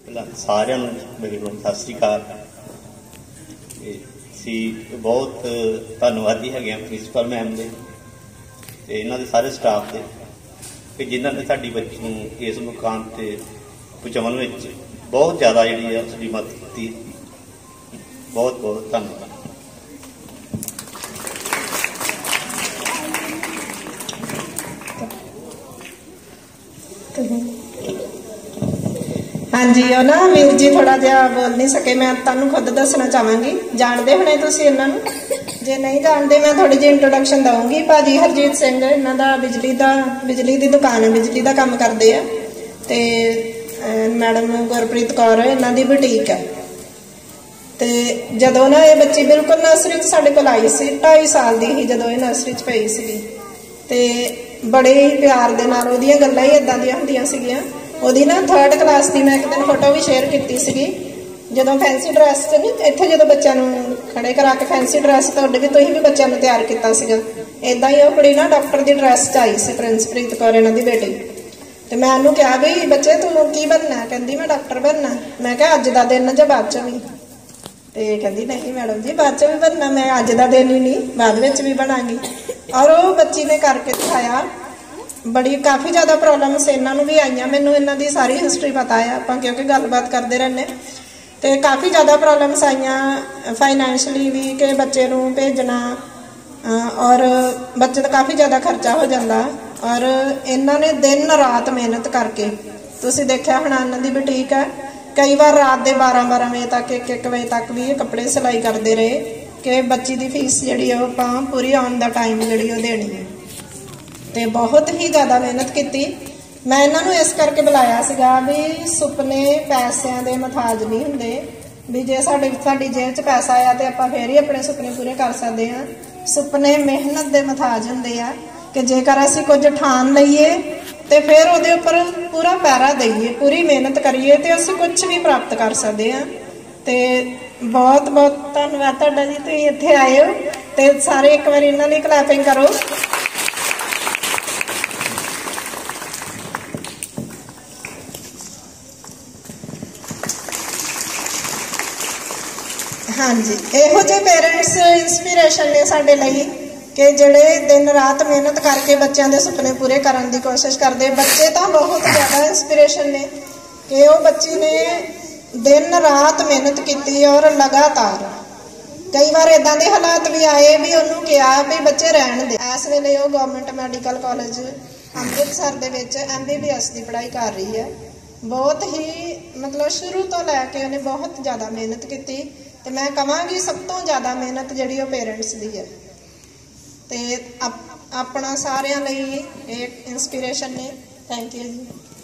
ਪਹਿਲਾਂ ਸਾਰਿਆਂ ਨੂੰ ਮੇਰੇ ਵੱਲੋਂ ਸਤਿ ਸ਼੍ਰੀ ਅਕਾਲ। ਅਸੀਂ ਬਹੁਤ ਧੰਨਵਾਦੀ ਹੈਗੇ ਹਾਂ ਪ੍ਰਿੰਸੀਪਲ ਮੈਮ ਦੇ ਅਤੇ ਇਹਨਾਂ ਦੇ ਸਾਰੇ ਸਟਾਫ ਦੇ ਕਿ ਜਿਨ੍ਹਾਂ ਨੇ ਸਾਡੀ ਬੱਚੀ ਨੂੰ ਇਸ ਮੁਕਾਮ 'ਤੇ ਪਹੁੰਚਾਉਣ ਵਿੱਚ ਬਹੁਤ ਜ਼ਿਆਦਾ ਜਿਹੜੀ ਹੈ ਉਸਦੀ ਮਦਦ ਕੀਤੀ। ਬਹੁਤ ਬਹੁਤ ਧੰਨਵਾਦ। हाँ जी वो ना वीर जी थोड़ा जहा बोल नहीं सके, मैं तुहानू खुद दसना चाहांगी। जानते होने तुसीं इन्हां नूं, जे नहीं जानते मैं थोड़ी जी इंट्रोडक्शन दूँगी। भाजी हरजीत सिंह इन्हां दा बिजली दी दुकान है, बिजली का काम करते हैं। तो मैडम गुरप्रीत कौर इन्हां दी बुटीक है। तो जदों ना ये बच्ची बिल्कुल नर्सरी साडे कोल आई सी, 2.5 साल की ही जदों ये नर्सरी पई सी। तो बड़े ही प्यार दे नाल ओहदियां गल्लां ही इदां दियां हुंदियां सीगियां। ਉਹਦੀ ना 3rd क्लास की मैं एक दिन फोटो भी शेयर की सी, जो फैंसी ड्रैस च नहीं इत्थे जो बच्चों खड़े करा के फैंसी ड्रैस तुहाडे भी तुसीं भी बच्चों तैयार किया सीगा। इदां ही वो कुड़ी ना डॉक्टर की ड्रैस च आई सी, प्रिंसप्रीत कौर इन्हां दी बेटी। तो मैं उन्होंने कहा भी बच्चे तू की बनना, कहती मैं डॉक्टर बनना। मैं कहा अज का दिन ज बाद च भी, तो कहती नहीं मैडम जी बाद च भी बनना, मैं अज का दिन ही नहीं बाद में भी बनांगी। और वो बच्ची ने करके दिखाया। बड़ी काफ़ी ज़्यादा प्रॉब्लम्स इन्हों भी आई, मैनू इन्हों की सारी हिस्टरी पता है आप क्योंकि गलबात करते रहने। तो काफ़ी ज़्यादा प्रॉब्लम्स आई फाइनैंशली भी कि बच्चे को भेजना, और बच्चे का काफ़ी ज़्यादा खर्चा हो जाता। और इन्होंने दिन रात मेहनत करके तुसीं देखा होना इन्हां दी बुटीक है, कई बार रात के 12-12 बजे तक 1-1 बजे तक भी कपड़े सिलाई करते रहे कि बच्ची की फीस जी पूरी ऑन द टाइम जी देनी है। तो बहुत ही ज़्यादा मेहनत की। मैं इन्हों इस करके बुलाया सीगा भी सुपने पैसों के मुताज नहीं होंगे, भी जे साडी जेब च पैसा आया तो आप फिर ही अपने सुपने पूरे कर सकते हैं। सुपने मेहनत के मुताज होंगे आ कि जेकर असीं कुछ ठान लईए तो फिर वो उपर पूरा पैरा दईए, पूरी मेहनत करिए तो असीं कुछ भी प्राप्त कर सकते हैं। तो बहुत बहुत धन्यवाद तुहाडा जी, तुसीं इत्थे आए हो। तो सारे एक बार इन्हां लई क्लैपिंग करो। हाँ जी, यहो जे पेरेंट्स इंस्पीरेशन ने साडे लई कि जिहड़े दिन रात मेहनत करके बच्चों के सुपने पूरे करने की कोशिश करते। बच्चे तो बहुत ज़्यादा इंस्पीरेशन ने कि वो बच्ची ने दिन रात मेहनत की और लगातार। कई बार इदां दे हालात भी आए भी उन्होंने कहा भी बच्चे रहन दे। इस वेले वो गवर्नमेंट मैडिकल कॉलेज अमृतसर दे विच MBBS की पढ़ाई कर रही है। बहुत ही मतलब शुरू तो लैके उन्हें बहुत ज़्यादा मेहनत की। तो मैं कहांगी सब तो ज़्यादा मेहनत जी पेरेंट्स की है। तो अपना सारिਆਂ ਲਈ एक इंस्पीरेशन ने। Thank you ji.